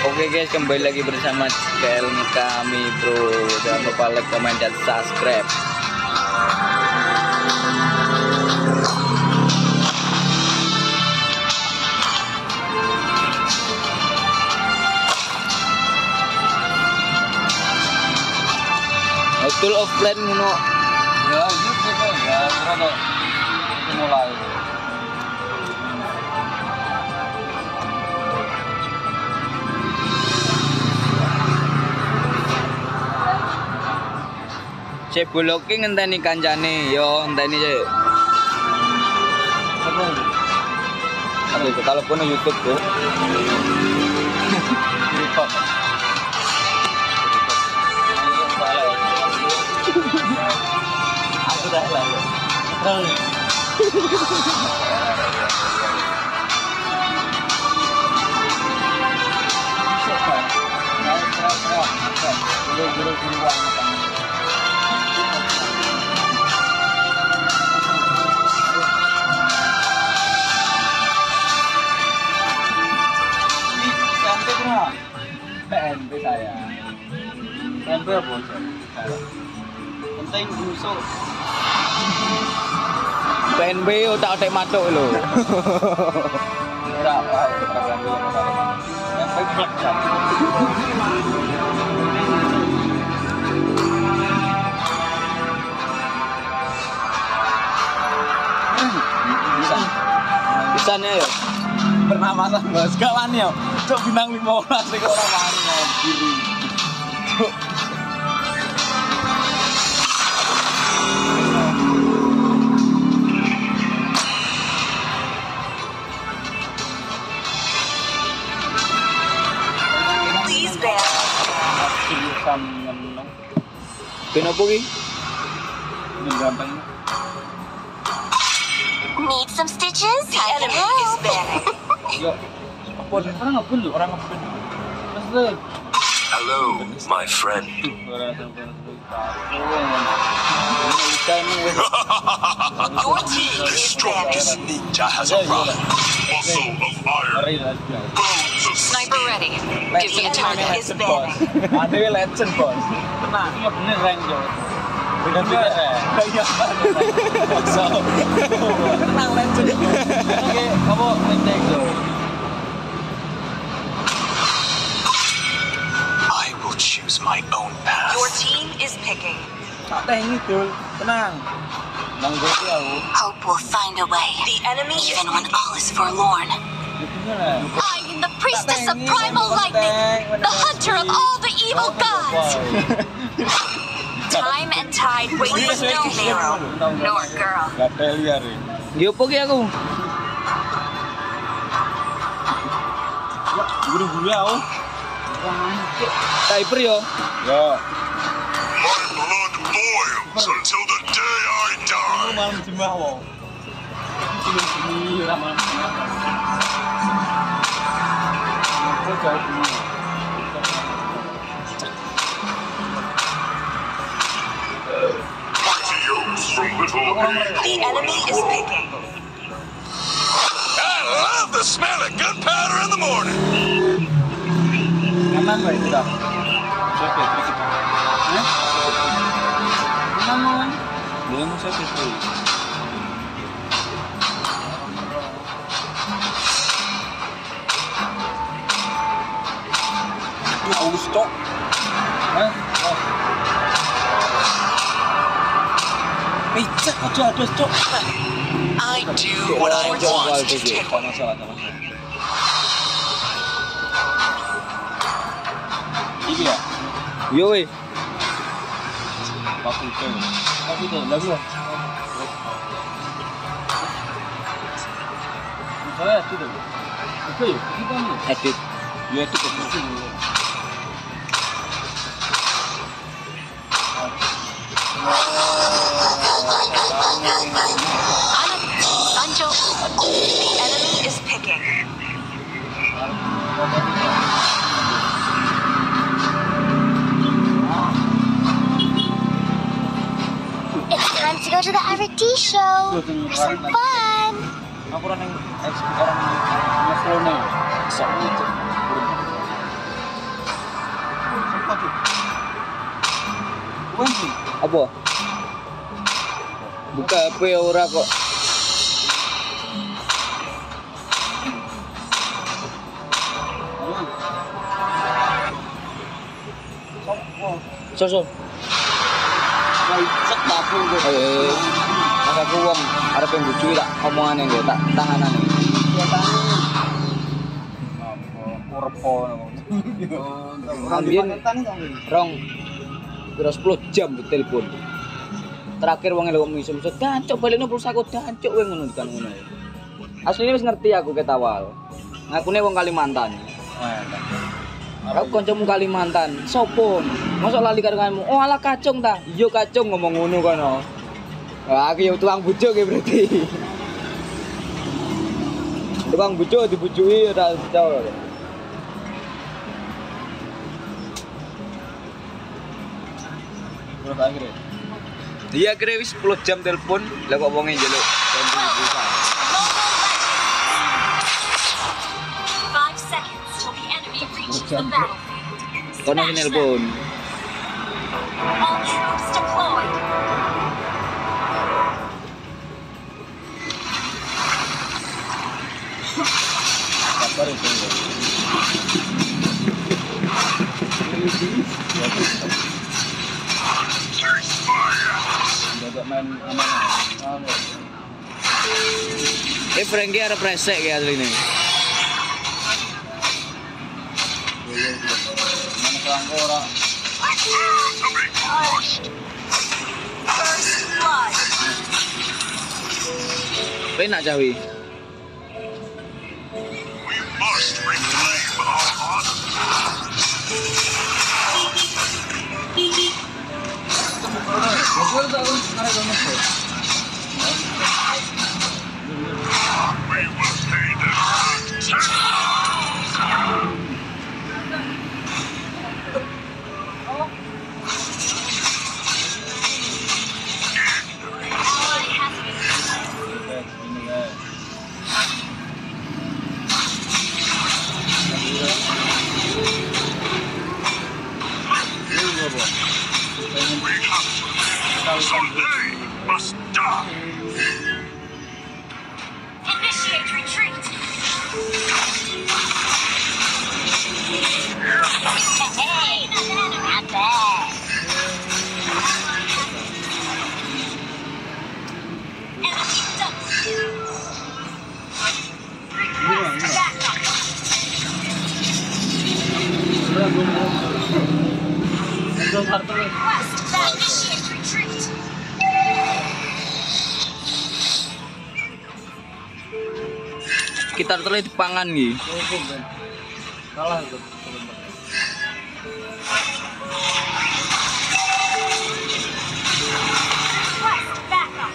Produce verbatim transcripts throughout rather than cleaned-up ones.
Oke guys, kembali lagi bersama channel kami bro. Jangan lupa like, comment, dan subscribe. Betul offline ngono. Ya gitu ya, terus mulai. Cek boloki ngenteni kancane, yo ngenteni cek. Aduh, kalau pun YouTube tuh. Aku dah lalu. P N B saya. P N B apa? Penting busuk. P N B otak-otak matuk lho. Ora apa, ora apa. Yang baik Bisa. Bisanya yo. Pernah masak bos, gak wani yo. Cuk bintang lima belas iki ora wani diri. Cuk. Please bear. Kenapa ki? Ini gampang. Need some stitches? The enemy is banning. Yo. Apa orang ngapun lu? Orang ngapun. Terus lu. Hello, my friend. Your team The is strongest banning. ninja has arrived. Muscle of iron, bones of Sniper steel. ready. Defeat target is banning. Ada legend bos. Tenang, iya bener rank jo. Beda-beda ya. Iya. So, tenang legend. Oke, kamu ngecek jo. I will choose my own path. Your team is picking. Tak teh ini dul, tenang. Nang gue aku. Hope will find a way. The enemy even when all is forlorn. I am the priestess of primal lightning, the hunter of all the evil gods. Time and tide waits no hero nor girl. Gak ada liar ya. Yo opo ki aku? Guru-guru aku. Typer yo. Ya. My blood boils until the day I die. Malam jembah wow. Sini ora malam jembah. Aku jauh ini. Mighty oaks from little The big enemy is picking. I love the smell of gunpowder in the morning. Nyaman ba itu dah? Oke, sedikit. Hah? Nyaman. Belum saya itu. Aku stok. Hah? Oh. Pizza aja ada stok. I do what I want to do. Tak masalah, tak masalah. Ini ya? Yo we. Pakai itu. Pakai itu, lagu. Saya itu. Oke, kita nih. Edit. Ya itu betul. Sancho, the enemy is picking. It's time to go to the R T show for some fun. Aku orang yang orang Barcelona. Sok itu. Apa? Buka H P ora kok. Soso. Cek dapur gue. Eh, masa aku wong arep mbujui tak omongane nggo tak tanganane. Kurpo. Ambien rong kira sepuluh jam ditelepon. Terakhir wong elok miso-miso dancuk balekno pulsaku dancuk kowe ngono kan ngono. Asline wis ngerti aku ket awal. Ngakune wong Kalimantan. Aku kancamu Kalimantan, sopo? Mosok lali karo kamu. Oh ala kacung ta? Iya kacung ngomong ngono kono. Wah, aku yo tukang bujuk ya berarti. Tukang bujuk dibujuki ora jauh. Terus akhirnya Dia kira wis sepuluh jam telepon, lah kok wonge njaluk ganti pulsa. Five seconds till the enemy reaches the battlefield. Kono sing nelpon. All troops deployed. kabar itu. Tidak main aman. Eh Frankie ada presek ya asli ini. Mana kerangka orang. First blood. Penak Jawi. We must reclaim our honor. We will pay them back tenfold. Ally has been slain. Ini ya. We have to. Some they must die. Initiate retreat. Hey, not bad. Enemy double. Request backup. Request that initiate retreat. Kita terlihat pangan nih. Kalah itu. Request backup.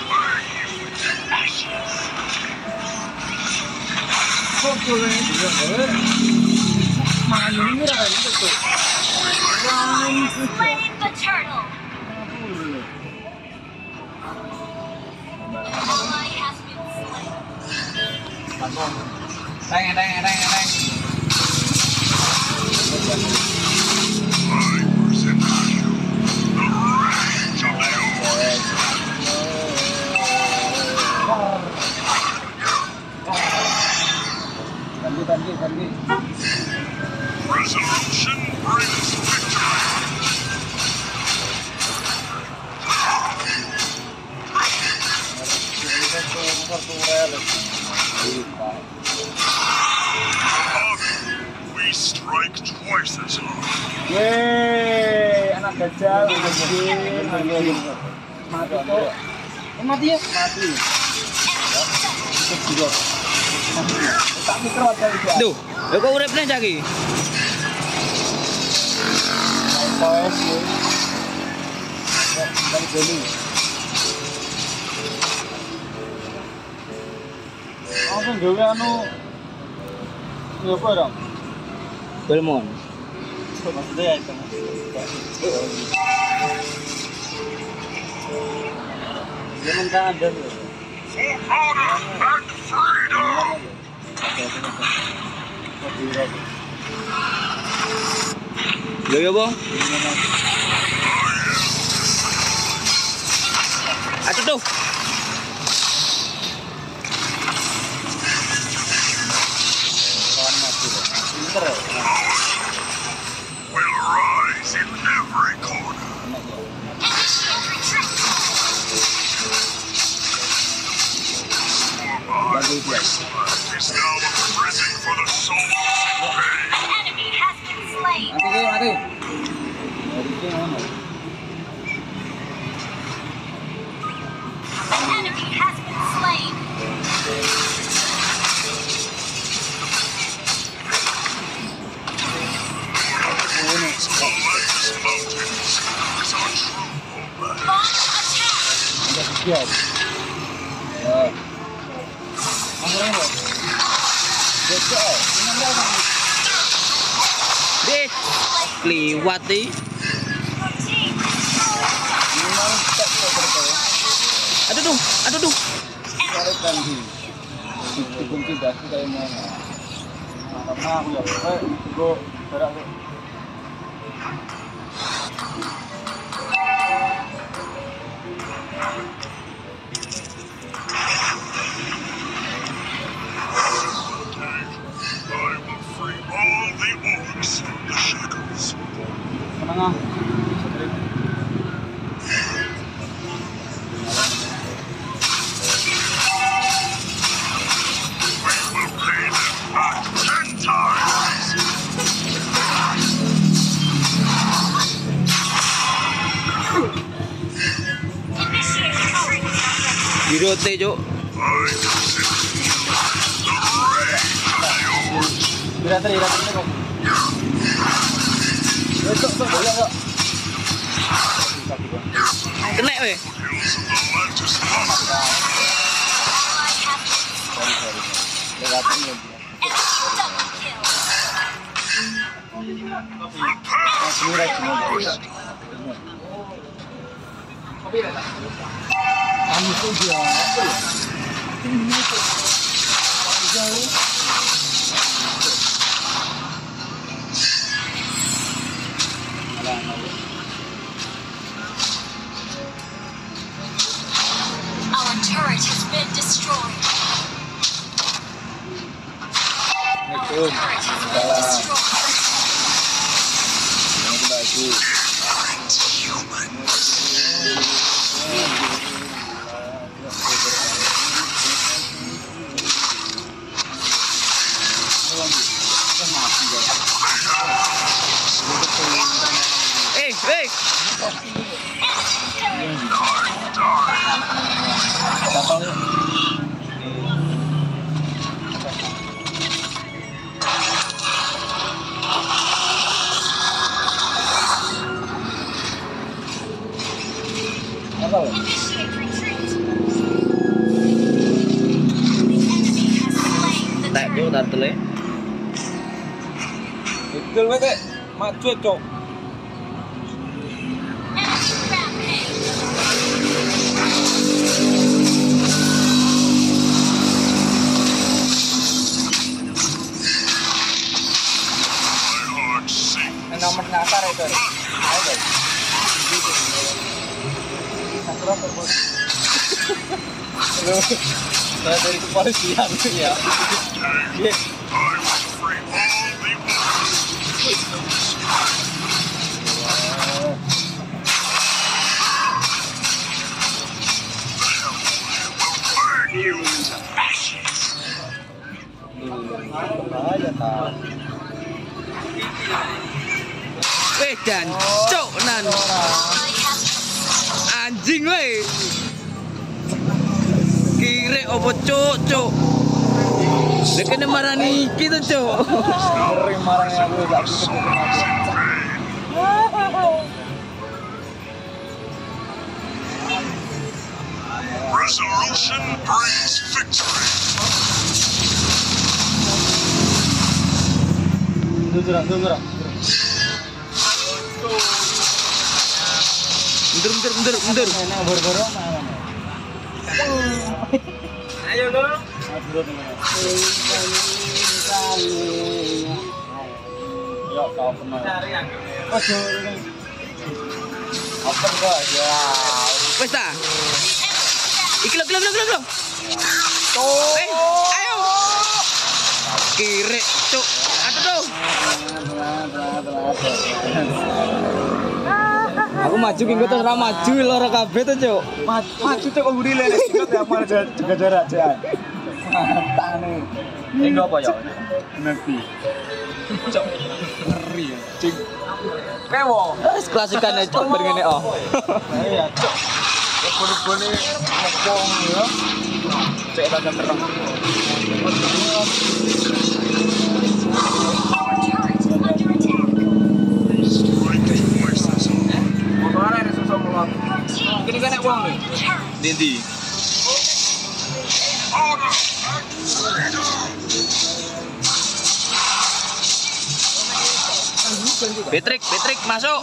Slain the turtle. Ally has been slain. Teng teng teng teng. I present to you the rage of the old. Ganti ganti ganti. Resolution brings victory. We strike twice as hard. Yeay, anak gajah mati. Mati kok. Oh, mati ya? Mati. Tak mikro aja itu. Duh, lho kok uripne cah iki? Pos ya. Dari dulu. Apa gawe anu? Ya apa dong? Belmon. Maksudnya ya itu. Dia minta ada. For honor and freedom. Lho ya, Bang? Aduh tuh. Kawan mati loh. Pinter ya. Will rise in every corner. Bagi dia. Is now a prison for the soul of pain. An enemy has been slain. Mati ke mati. Dari itu mana? An enemy has been slain. These Atlantis mountains is our true homeland. Launch attack. Ada siap. Ya. Angguran loh. Bocor. Ini enggak. Dek. Liwat nih. Ini mau tak terpercaya. Aduh tuh, aduh tuh. Cari kanji. Dikunci dasi kayak mana? Karena aku ya, eh, go berak go. I will free all the orcs from the shackles. Menengah. We will pay them back ten times. Birote, Cuk. I consider you the rage of the orcs. Ira-ira ira-ira kok. Besok tuh boleh enggak? Kena weh. Hills of the Atlantis monster. Sorry, sorry. Lewatin ya. Double kill. Mira cuma. Kamu tuh dia. Our turret has been destroyed. Assalamualaikum. Turret has been destroyed. Yang bagus. Eh, eh. Datang yuk. Apa ya? Initiate retreat. The enemy has slain the Tak Cuk, turret. tartele. Betul weh kek. Maju cok. Enemy rampage. My heart sings. Yang nomor nasar itu. Ayo guys. Sakura berbos. Halo. Saya dari kepolisian ya. Yes. I will free all the orcs. Burn you into ashes. Bahaya tahu. Weh dan Cuk nan. Anjing weh. Kire opo Cuk, Cuk. Lek kena marani kita, Cuk. Sering marahnya aku gak bisa Resolution brings victory. Mundur, mundur. Mundur, mundur, mundur, mundur. Enak bor-boro mana? Ayo dong. Ya kau pernah. Oh, sorry. Apa enggak ya? Wes ta? The Iki lho, lho, lho, lho. Eh, ayo. Kiri, cuk. Aduh tuh. Aku maju kingko terus ora maju loro kabeh tuh, cuk. Maju tuh kok buri lele sikut ya malah jaga jarak aja. Tane. Ini apa ya? Nanti. Cuk. Ngeri ya. Cing. Kewo. Wis klasikan ae cuk ben ngene oh. Iya, cuk. Bone-bone ngopong ya. Cek rada terang. Motornya ada susah mulot. Ini kan uang nih. Ndi? Patrick, Patrick masuk.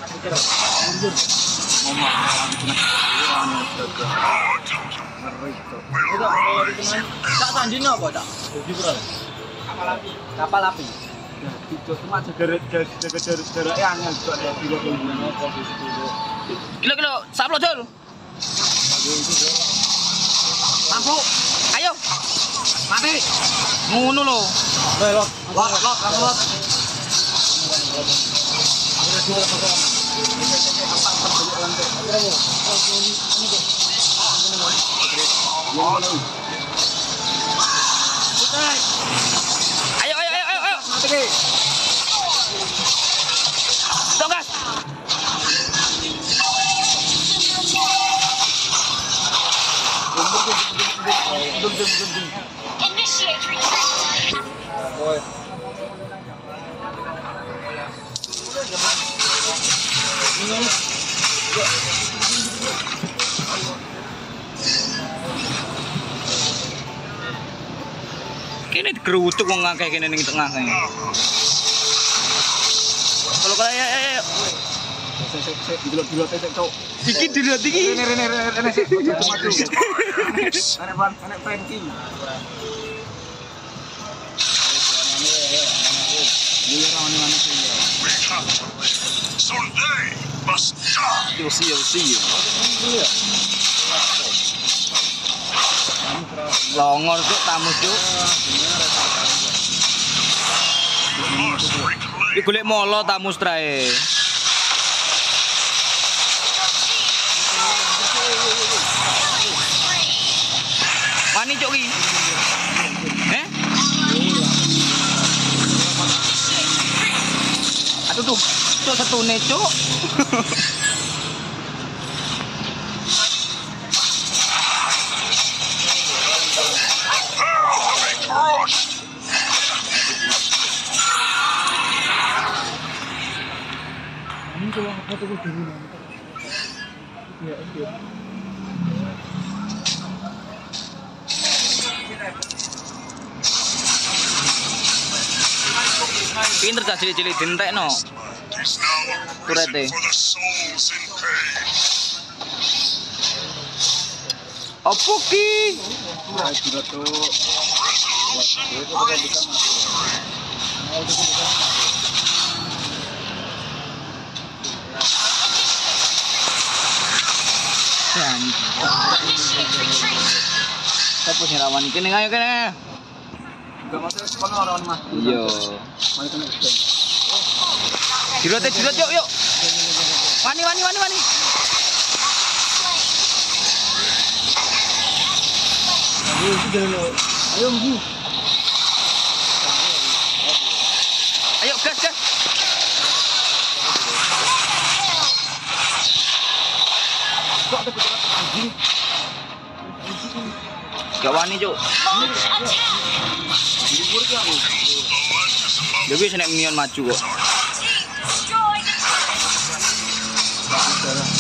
Tak sanjino apa tak? Kapal api. Itu cuma jaga jaga jarak angel kok ada kilo kilo apa gitu. Kilo-kilo, saplo Jul. Lampu. Ayo. Mati. Ngono lho. Woi, lot, lot, lot, lot. Ayo, ayo, ayo, ayo, ayo. Tonggas. Initiate retreat. Kini digerutuk wong akeh kene ning tengah kae. Kalau kaya ayo ayo. Dilot-dilot tek cok. Iki dilot iki. Rene rene rene sik maju. Anek ban, anek Frankie. So they must die. You'll see, you'll see. Longor cuk tamu cuk. Must reclaim. Iki golek molo tamu strae. Wani cuk iki. Eh? Aduh tuh, cuk setune cuk. Pinter cah cilik-cilik dintekno. Is now a prison Turete. for the souls in pain. Opo ki? Initiate retreat. Sopo sing rawani kene ayo kene. Enggak masuk sekolah orang Mas. Iya. Mari kena gedeng. Dirot dirot yuk yuk. Wani wani wani wani. Ayo maju. Ayo gas gas. Gak wani cuk. Launch attack. Ya wis nek minion maju kok. Team destroy the turret.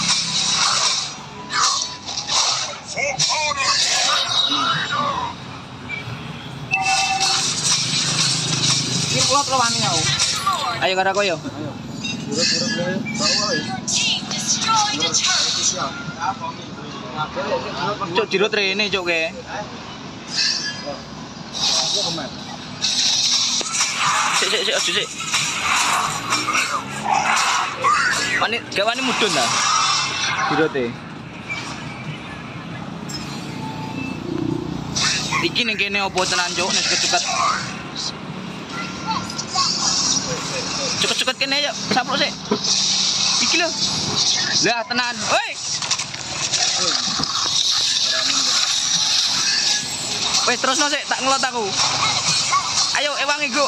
For honor. Ini plot lo wani aku. Ayo karo aku yo. Your team destroyed a turret. Cuk dirot rene cuk ke. Sik sik sik aja sik. Wani gak wani mudun ta? Dirote. Iki ning kene opo tenan cuk nek ceket-ceket. Ceket-ceket kene yuk, saplok sik. Iki lho. Lah tenan. Woi. Wes terusno sik tak ngelot aku. Ayo ewangi go.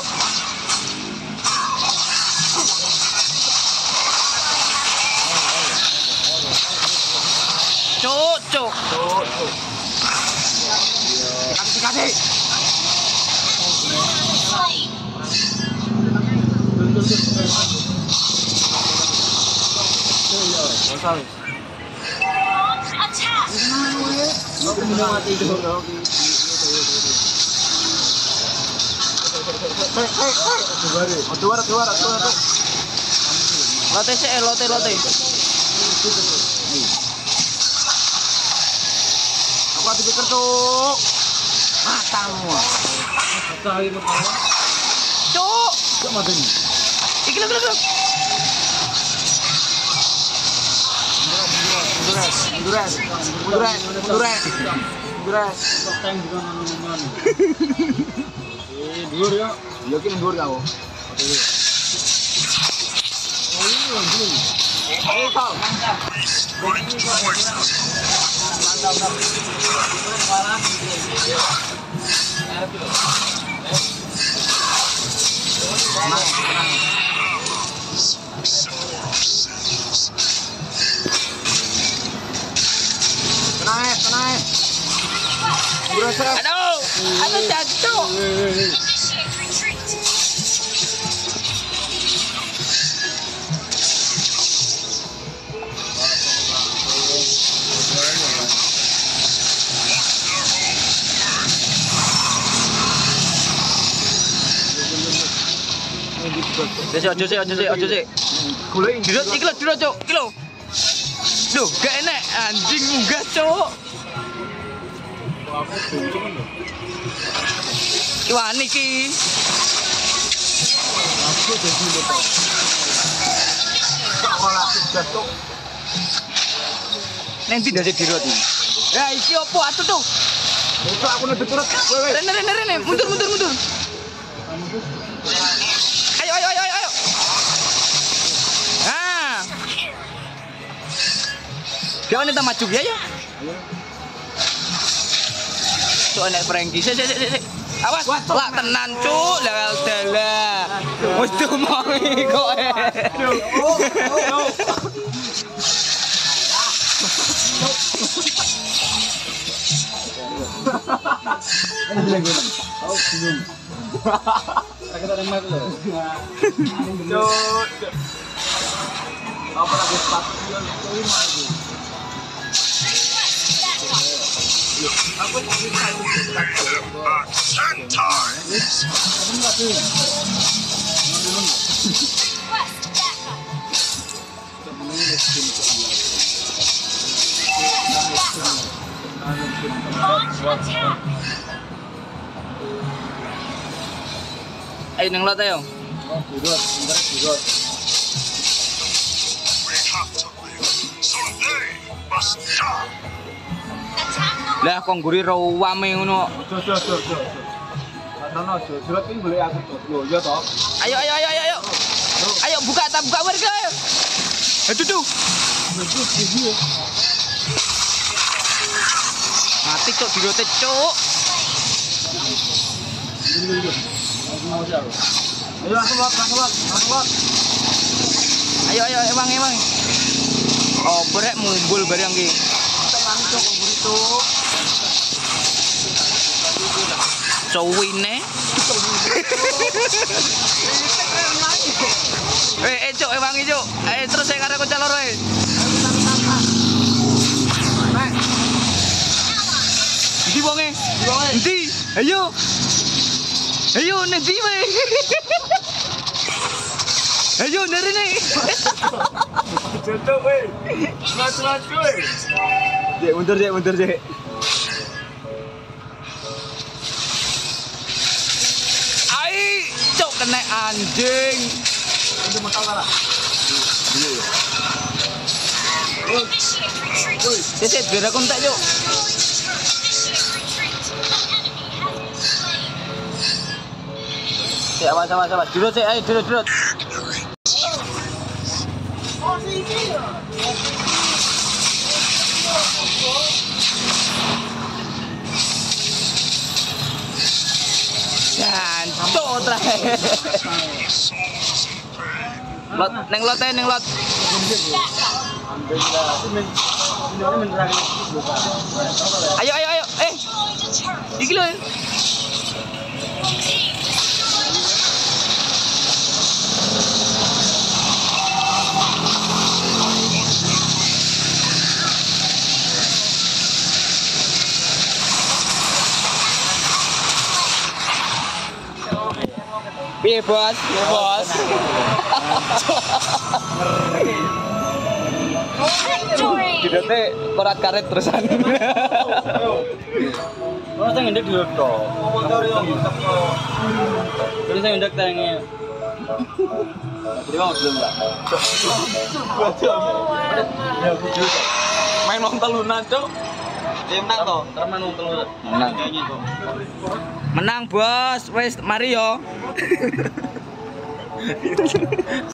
Cuk, cuk. Cuk, cuk. Kasih kasih. Attack! Keluar, keluar, keluar. Lote sik, lote lote. Apa dipikir tuh? Matamu. Cuk. Cuk mati. Iki lho, lho. Munduran, munduran, munduran, munduran. Eh, dhuwur ya. Ya ki mundur kau. Eh, kau. Tenang, eh, tenang. eh. Mundur serap. Aduh, aduh jatuh. Initiate retreat! Sik, ojo sik, ojo sik, ojo sik. Golek Dirot iki lho, dirot cuk. Iki lho. Duh, gak enak anjing munggah cuk. Wani iki. Neng ndi ndase dirot iki? Ya iki opo atuh tuh? Itu aku nek turut. Rene rene rene, mundur mundur mundur. Ayo ayo ayo ayo. Ah. Kau ni tak maju ya ya? Cuk enek Frankie. Sik sik sik sik. Awas, lak tenan cuk, lah dalah. Wis dumongi kok. Apa lagi sepatu dia lima itu. Aku tak bisa Ten times. Request backup! Launch attack! Ayo nang lot ayo. Oh, dirot, dirot, dirot. We have to live, so they must die. Attack the Lah kok ngguri rawame ngono. Ojo, ojo, ojo, ojo. Karena ojo, dirot ini boleh aku tuh. Loh, iya toh. Ayo ayo ayo ayo ayo. Ayo buka tak buka warga ayo. Aduh tuh. Mati cuk dirote cuk. Ayo langsung lot, langsung lot, langsung lot. Ayo ayo emang emang. Oh berek mumbul barang ki. Tangan cok begitu. Cowine. Eh eh cuk ewangi cuk. Eh terus saya karo kocak loro e. Ndi wonge? Ndi? Ayo. Ayo nanti wae. Ayo nerene. Cocok weh. Maju-maju weh. Jek mundur, jek mundur, jek. Ai, cok kena anjing. Itu mau tahu lah. Initiate retreat! Sik biar aku entek cuk. Initiate retreat! An enemy Cek awas awas awas. Duduk cek, ayo duduk duduk. Jancuk terakhir. Lot, neng lot neng lot. Ayo ayo ayo, eh, iki lho. Piye bos? Piye bos? Victory! Didote korat karet terusan. Ora sing ndek dioto. Terus sing ndek tenge. Jadi mau belum lah. Main nong telunan, Cuk. Dia menang toh, teman nong telunan. Menang. Menang bos, wes mari yo.